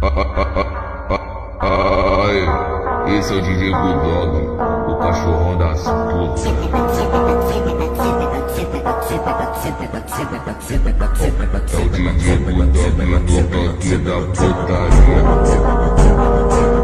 Ai, esse é o DJ Bulldog, o cachorrão das putas. É o DJ Bulldog, o toque da putaria.